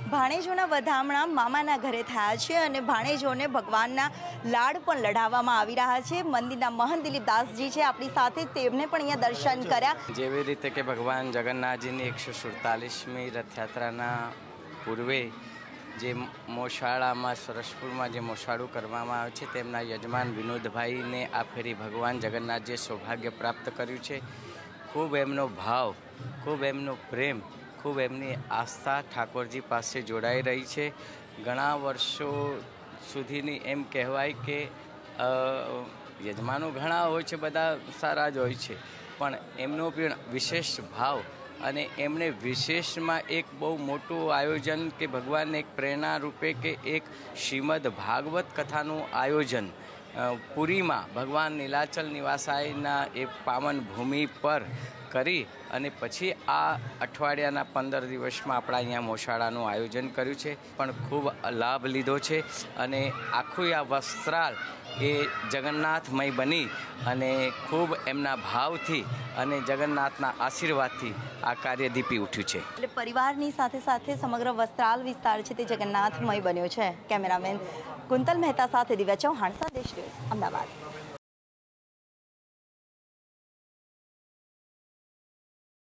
ભાણેજોના વધામણા મામાના ઘરે થયા છે અને ભાણેજોને ભગવાનના લાડ પણ લડાવવામાં આવી રહ્યા છે। મંદિરના મહંત દિલીપદાસજી છે આપણી સાથે, તેમને પણ અહીંયા દર્શન કર્યા। જેવી રીતે કે ભગવાન જગન્નાથજીની 147મી રથયાત્રાના પૂર્વે જે મોશાળામાં સરસપુરમાં જે મોશાળું કરવામાં આવે છે તેમના યજમાન વિનોદભાઈને આ ફેરી ભગવાન જગન્નાથજીએ સૌભાગ્ય પ્રાપ્ત કર્યું છે। ખૂબ એમનો ભાવ, ખૂબ એમનો પ્રેમ, ખૂબ એમની આસ્થા ઠાકોરજી પાસે જોડાઈ રહી છે। ઘણા વર્ષો સુધીની એમ કહેવાય કે યજમાનો ઘણા હોય છે, બધા સારા જ હોય છે, પણ એમનો પણ વિશેષ ભાવ અને એમણે વિશેષમાં એક બહુ મોટું આયોજન કે ભગવાનને એક પ્રેરણા રૂપે કે એક શ્રીમદ ભાગવત કથાનું આયોજન પુરીમાં ભગવાન નીલાચલ નિવાસાયના એ પાવન ભૂમિ પર કરી અને પછી આ અઠવાડિયાના 15 દિવસમાં આપણા અહીંયા મોશાળાનું આયોજન કર્યું છે, પણ ખૂબ લાભ લીધો છે અને આખું આ વસ્ત્રાલ એ જગન્નાથમય બની અને ખૂબ એમના ભાવથી અને જગન્નાથના આશીર્વાદથી આ કાર્ય દીપી ઉઠ્યું છે। એટલે પરિવારની સાથે સાથે સમગ્ર વસ્ત્રાલ વિસ્તાર છે તે જગન્નાથમય બન્યો છે। કેમેરામેન કુંતલ મહેતા સાથે દિવ્યા ચૌહાણ, સંદેશ ન્યૂઝ, અમદાવાદ।